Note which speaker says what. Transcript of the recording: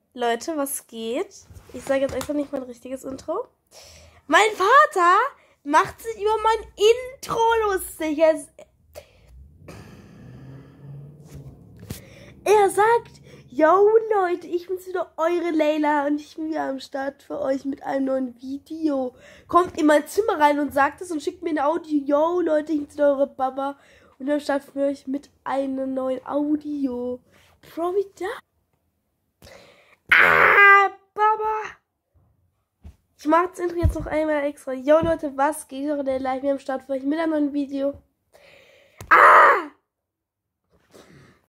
Speaker 1: Leute, was geht? Ich sage jetzt einfach nicht mein richtiges Intro. Mein Vater macht sich über mein Intro lustig. Er sagt, yo Leute, ich bin's wieder, eure Leila und ich bin wieder am Start für euch mit einem neuen Video. Kommt in mein Zimmer rein und sagt es und schickt mir ein Audio. Yo Leute, ich bin's wieder, eure Baba und am Start für euch mit einem neuen Audio. Bro, wie da? Baba! Ich mach das Intro jetzt noch einmal extra. Yo Leute, was geht? Eure Leila, ich bin am Start für euch mit einem neuen Video.